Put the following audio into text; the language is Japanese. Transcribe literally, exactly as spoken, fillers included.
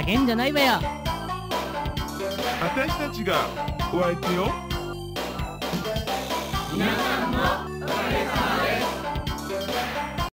ざけんじゃないわよ。 私たちがお相手よ。 皆さんもおかげさま